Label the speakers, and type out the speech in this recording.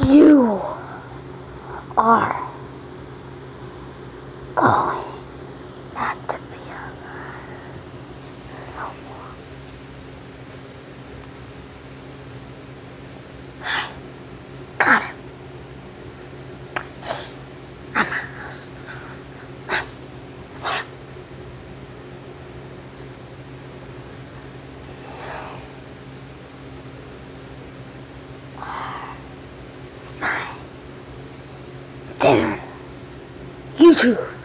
Speaker 1: You are going not to be alive no more. I got him. I'm a house. Dinner. YouTube.